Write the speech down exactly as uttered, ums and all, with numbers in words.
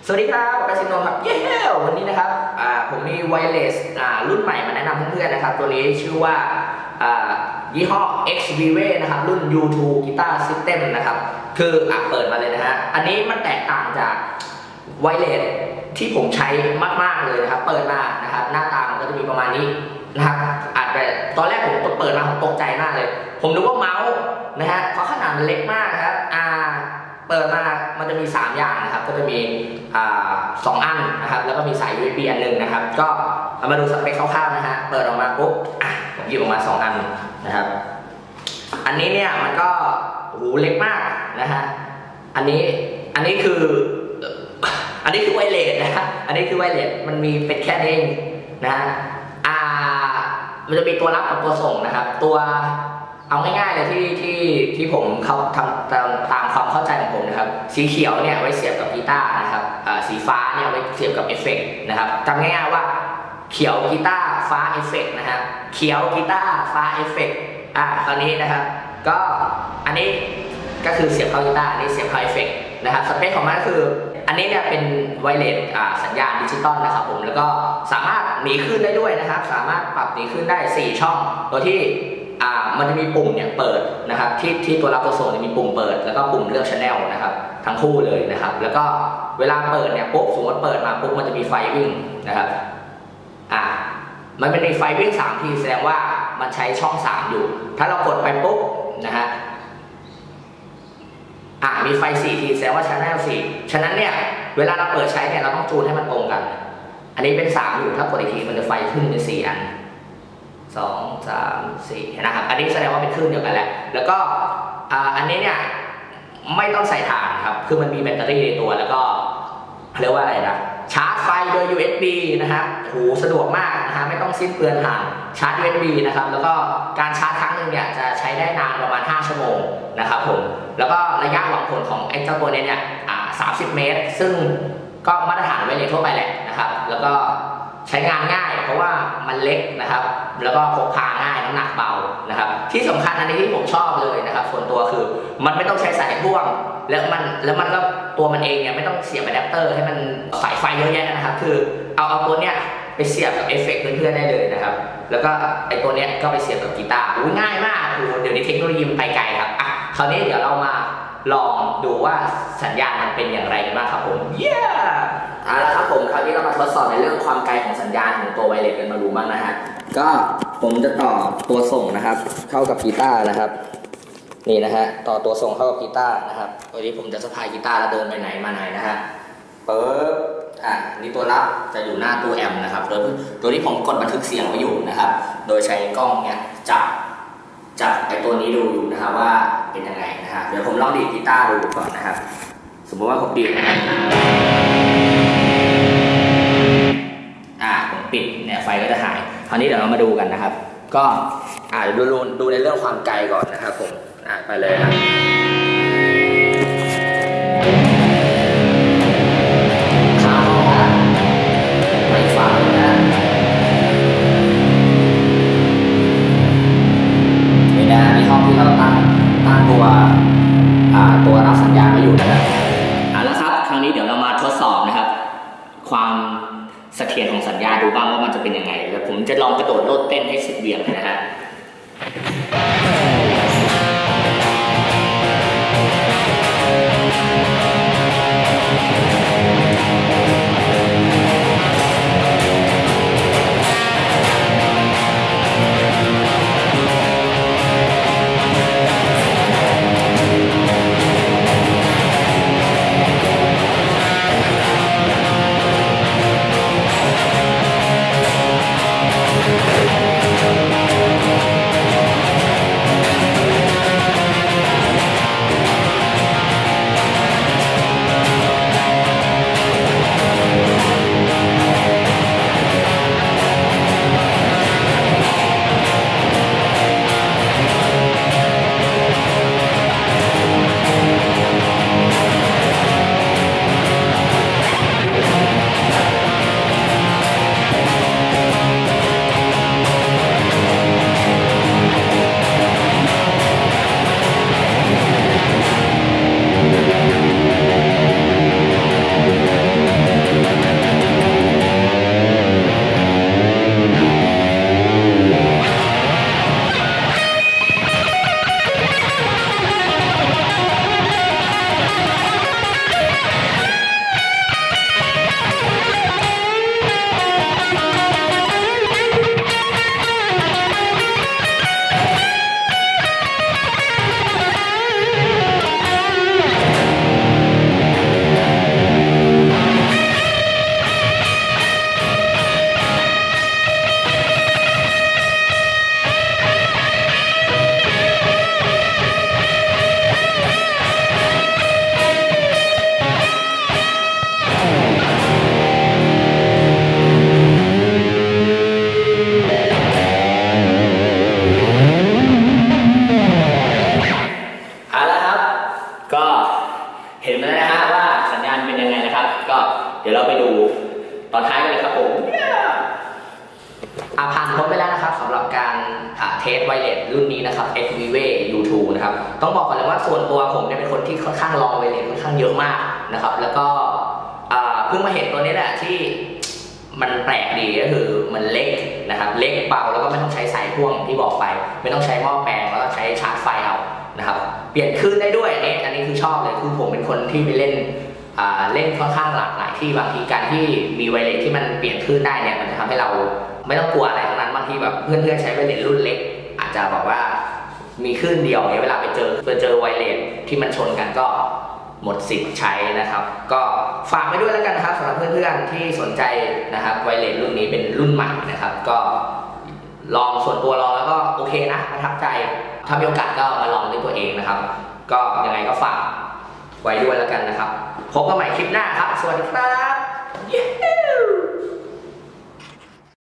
สวัสดีครับกาซิโนครับเย้วันนี้นะครับผมมีไวเลสรุ่นใหม่มาแนะนำเพื่อนๆนะครับตัวนี้ชื่อว่ายี่ห้อ X Vive นะครับรุ่น ยู ทู Guitar System นะครับคือเปิดมาเลยนะฮะอันนี้มันแตกต่างจากไวเลสที่ผมใช้มากๆเลยนะครับเปิดมานะครับหน้าตามันก็จะมีประมาณนี้นะครับอาจจะตอนแรกผมเปิดมาผมตกใจมากเลยผมนึกว่าเมาส์นะฮะเพราะขนาดมันเล็กมากครับอ่าเปิดมามันจะมีสามอย่างนะครับก็จะมีอ่าสองอันนะครับแล้วก็มีสาย ยู เอส บี อันหนึ่งนะครับก็เอามาดูสเปคคร่าวๆนะฮะเปิดออกมาปุ๊บอ่ะผมหยิบออกมาสองอันนะครับอันนี้เนี่ยมันก็หูเล็กมากนะฮะอันนี้อันนี้คืออันนี้คือไวเลสนะฮะอันนี้คือไวเลสมันมีเป็นแค่นี้เองนะฮะอ่ามันจะมีตัวรับกับตัวส่งนะครับตัวเอาง่ายๆเลยที่ที่ที่ผมเขาทำตามตามความเข้าใจของผมนะครับสีเขียวเนี่ยไว้เสียบกับกีตาร์นะครับสีฟ้าเนี่ยไว้เสียบกับเอฟเฟกต์นะครับจำง่ายๆว่าเขียวกีตาร์ฟ้าเอฟเฟกต์นะครับเขียวกีตาร์ฟ้าเอฟเฟกต์อ่าตอนนี้นะครับก็อันนี้ก็คือเสียบเข้ากีตาร์อันนี้เสียบเข้าเอฟเฟกต์นะครับสเปคของมันก็คืออันนี้เนี่ยเป็นไวเลสสัญญาณดิจิตอลนะครับผมแล้วก็สามารถหนีคลื่นได้ด้วยนะครับสามารถปรับหนีคลื่นได้สี่ช่องโดยที่อ่ามันจะมีปุ่มเนี่ยเปิดนะครับที่ที่ตัวรับตัวส่งจะมีปุ่มเปิดแล้วก็ปุ่มเลือก channel นะครับทั้งคู่เลยนะครับแล้วก็เวลาเปิดเนี่ยปุ๊บสมมติเปิดมาปุ๊บมันจะมีไฟวิ่งนะครับอ่ามันเป็นไฟวิ่งสามทีแสดงว่ามันใช้ช่องสามอยู่ถ้าเรากดไปปุ๊บนะฮะอ่ามีไฟสี่ทีแสดงว่า channel สี่ฉะนั้นเนี่ยเวลาเราเปิดใช้เนี่ยเราต้องจูนให้มันตรงกันอันนี้เป็นสามอยู่ถ้ากดอีกทีมันจะไฟขึ้นเป็นสี่อันสอง สาม สี่นะครับอันนี้แสดงว่าเป็นคลื่นเดียวกันแหละแล้วก็อันนี้เนี่ยไม่ต้องใส่ถ่านครับคือมันมีแบตเตอรี่ในตัวแล้วก็เรียกว่าอะไรนะชาร์จไฟโดย ยู เอส บี นะครับโหสะดวกมากนะฮะไม่ต้องสิ้นเปลืองถ่านชาร์จ ยู เอส บี นะครับแล้วก็การชาร์จครั้งหนึ่งเนี่ยจะใช้ได้นานประมาณห้าชั่วโมงนะครับผมแล้วก็ระยะหวังผลของไอ้เจ้าตัวนี้เนี่ยสามสิบเมตรซึ่งก็มาตรฐานไวเลสทั่วไปแหละนะครับแล้วก็ใช้งานง่ายเพราะว่ามันเล็กนะครับแล้วก็พกพาง่ายน้ำหนักเบานะครับที่สำคัญอันนี้ที่ผมชอบเลยนะครับส่วนตัวคือมันไม่ต้องใช้สายพ่วงแล้วมันแล้วมันก็ตัวมันเองเนี่ยไม่ต้องเสียบอะแดปเตอร์ให้มันสายไฟเยอะแยะนะครับคือเอาเอาตัวเนี้ยไปเสียบกับเอฟเฟกต์เพื่อนๆได้เลยนะครับแล้วก็ไอตัวเนี้ยก็ไปเสียบกับกีตาร์ง่ายมากโอ้เดี๋ยวนี้เทคโนโลยีมันไปไกลครับอ่ะคราวนี้เดี๋ยวเรามาลองดูว่าสัญญาณมันเป็นอย่างไรกันบ้างครับผมเย้เอาละครับผมคราวนี้เรามาทดสอบในเรื่องความไกลของสัญญาณของตัวไวเลสกันมาดูบ้างนะฮะก็ผมจะต่อตัวส่งนะครับเข้ากับกีตาร์นะครับนี่นะฮะต่อตัวส่งเข้ากับกีตาร์นะครับวันนี้ผมจะสะพายกีตาร์แล้วเดินไปไหนมาไหนนะฮะปึ๊บอ่ะนี่ตัวรับจะอยู่หน้าตู้แอมป์นะครับโดยตัวที่ผมกดบันทึกเสียงไว้อยู่นะครับโดยใช้กล้องเนี่ยจับจับไอตัวนี้ดูอยู่นะครับว่าเป็นยังไงนะครับเดี๋ยวผมลองดีดกีตาร์ดูก่อนนะครับสมมติว่าผมดีดอ่าผมปิดเนี่ยไฟก็จะหายคราวนี้เดี๋ยวเรามาดูกันนะครับก็อ่าดูดูดูในเรื่องความไกลก่อนนะครับผมอ่าไปเลยครับข้ามห้องนะไปฝั่งนะนี่นะในห้องที่เราตั้งตั้งตัวอ่าตัวรับสัญญาณไว้อยู่นะครับเอาละครับครั้งนี้เดี๋ยวเรามาทดสอบนะครับความเสถียรของสัญญาณดูบ้างว่ามันจะเป็นยังไงแล้วผมจะลองกระโดดโลดเต้นให้สุดเบี่ยงนะฮะก็เดี๋ยวเราไปดูตอนท้ายกันเลยครับผมอ่าผ่านพ้นไปแล้วนะครับสำหรับการเทสไวเลสรุ่นนี้นะครับ เอ็กซ์ วี วี เอ ยู ทู นะครับต้องบอกก่อนเลยว่าส่วนตัวผมเนี่ยเป็นคนที่ค่อนข้างลองไวเลสค่อนข้างเยอะมากนะครับแล้วก็เพิ่งมาเห็นตัวนี้แหละที่มันแปลกดีก็คือมันเล็กนะครับเล็กเบาแล้วก็ไม่ต้องใช้สายพ่วงที่บอกไปไม่ต้องใช้หม้อแปลงแล้วก็ใช้ชาร์จไฟเอานะครับเปลี่ยนคลื่นได้ด้วยอันนี้อันนี้คือชอบเลยคือผมเป็นคนที่ไปเล่นเล่นค่อนข้างหลากหลายที่บางทีการที่มีไวเลสที่มันเปลี่ยนคลื่นได้เนี่ยมันจะทำให้เราไม่ต้องกลัวอะไรทั้งนั้นบางทีแบบเพื่อนๆใช้ไวเลสรุ่นเล็กอาจจะบอกว่ามีคลื่นเดียวเนี่ยเวลาไปเจอไปเจอไวเลสที่มันชนกันก็หมดสิทธิ์ใช้นะครับก็ฝากไว้ด้วยแล้วกันนะครับสำหรับเพื่อนๆที่สนใจนะครับไวเลสรุ่นนี้เป็นรุ่นใหม่นะครับก็ลองส่วนตัวลองแล้วก็โอเคนะประทับใจถ้ามีโอกาสก็มาลองด้วยตัวเองนะครับก็ยังไงก็ฝากไว้ด้วยแล้วกันนะครับพบกันใหม่คลิปหน้าครับสวัสดีครับ